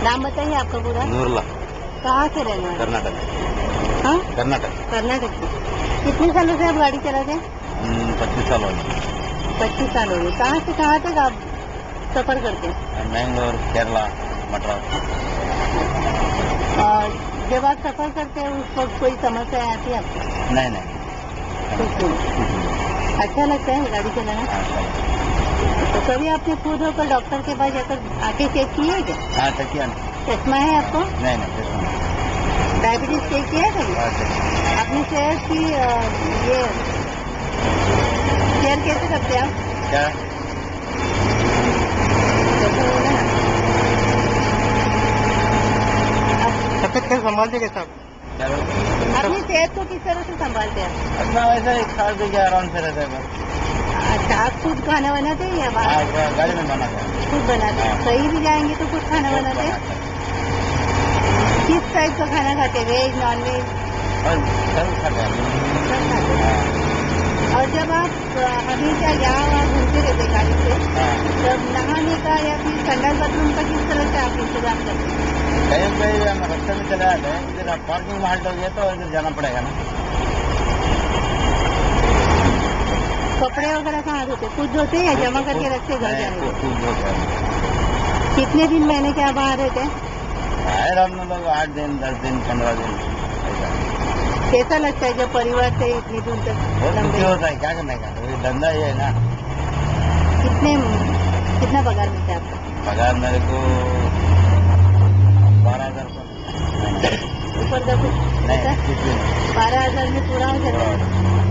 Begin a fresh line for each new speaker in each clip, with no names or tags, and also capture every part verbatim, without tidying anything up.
नाम बताइए आपका पूरा।
नूरला।
कहाँ से रहने वाले?
कर्नाटक।
हाँ,
कर्नाटक।
कर्नाटक से। कितने सालों से आप गाड़ी चलाते हैं?
पच्चीस साल हो गए।
पच्चीस साल हो गए। कहाँ से कहाँ तक आप सफर करते हैं?
मैंगलोर, केरला, मद्रास।
और जब आप सफर करते हैं उस वक्त कोई समस्या आती है आपको?
नहीं नहीं।
कुछ नहीं। अच्छा लगता है गाड़ी चलाना? तो कभी आपने खुद होकर डॉक्टर के पास जाकर आके चेक किए है क्या?
हाँ, चेक किया।
चश्मा है आपको?
नहीं नहीं, चश्मा नहीं।
डायबिटीज चेक किया है कभी? अपनी सेहत की अ, ये केयर कैसे करते हैं आप?
क्या?
तबियत कैसे संभालते कैसे आप?
क्या बोलते?
अपनी सेहत को किस तरह से संभालते हैं?
अपना वैसे ही खा पी के आराम से रहते हैं।
अच्छा, आप खुद खाना बनाते हैं या बाहर?
हाँ, गाड़ी में बनाते हैं।
खुद बनाते हैं। कहीं भी जाएंगे तो खुद खाना बनाते हैं? किस टाइप का खाना खाते हैं? Veg, non veg?
और सब खाते हैं।
और जब आप अ, हमेशा यहाँ वहाँ घूमते रहते हैं गाड़ी से, तब नहाने का या फिर संडास बाथरूम का किस तरह से आप इंतजाम करते हैं?
कहीं कहीं हम रास्ते में चले आते हैं, इधर आप पार्किंग में हल्ट हो गया तो इधर जाना पड़ेगा ना।
कपड़े वगैरह कहाँ धोते? खुद धोते हैं या जमा करके रखते हैं घर जाने को?
खुद धोते हैं।
कितने दिन महीने के आप बाहर रहते हैं?
बाहर हम लोग आठ दिन, दस दिन, पंद्रह दिन ऐसा।
कैसा लगता है जब परिवार से इतनी दूर तक
बहुत
लंबे?
दुखी होता है, क्या करने का, ये धंधा ये है ना।
कितने कितना पगार मिलता है आपको?
पगार मेरे को बारह हजार
ऊपर का कुछ
नहीं, कुछ भी नहीं।
बारह हजार में पूरा हो जाता है?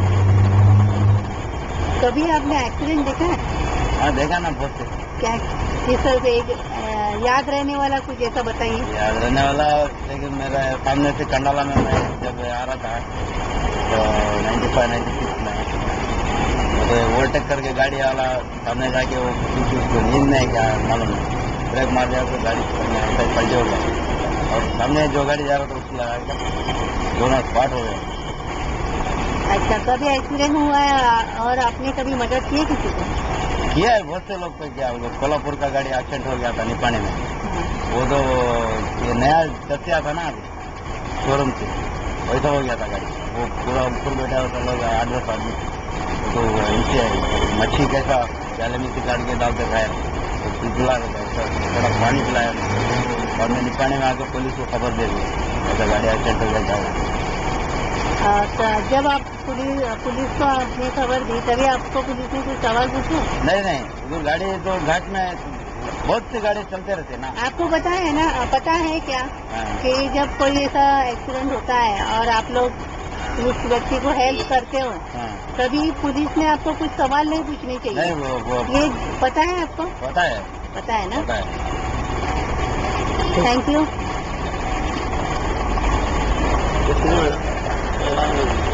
कभी आपने एक्सीडेंट देखा है?
हाँ, देखा ना बहुत से।
क्या किस तरह से? एक अ, याद रहने वाला कुछ ऐसा बताइए।
याद रहने वाला, लेकिन मेरा सामने से कंडाला में मैं जब आ रहा था तो नाइन्टी फाइव नाइन्टी सिक्स में तो ओवरटेक करके गाड़ी वाला सामने जाके वो किसी उसको नींद नहीं क्या मालूम नहीं, ब्रेक मार दिया तो गाड़ी ऐसा पलटे हो गया और सामने जो गाड़ी जा रहा था उसको लगा के दोनों स्पॉट हो गए।
अच्छा, कभी एक्सीडेंट हुआ है और आपने कभी मदद की है किसी को?
किया है, बहुत से लोग को किया। वो कोल्हापुर का गाड़ी एक्सीडेंट हो गया था निपाने में। वो तो ये नया चर्चा था ना अभी शोरूम से, वैसा हो गया था गाड़ी। वो पूरा ऊपर बैठा होता लोग आठ दस आदमी, तो नीचे मच्छी कैसा प्याले में से काट के डालते खाया तो पिला थोड़ा पानी पिलाया और मैं निपाने में आकर पुलिस को खबर दे दी ऐसा गाड़ी एक्सीडेंट हो गया था।
तो जब आप पुलिस पुलिस को आपने खबर दी तभी आपको पुलिस ने कुछ सवाल पूछे?
नहीं नहीं, वो गाड़ी तो घाट में बहुत सी गाड़ी चलते रहते ना।
आपको पता है ना, पता है क्या कि जब कोई ऐसा एक्सीडेंट होता है और आप लोग उस व्यक्ति को हेल्प करते हो तभी पुलिस ने आपको कुछ सवाल नहीं पूछने चाहिए?
नहीं, वो, वो
ये पता है आपको?
पता है,
पता है ना?
पता है।
Thank you.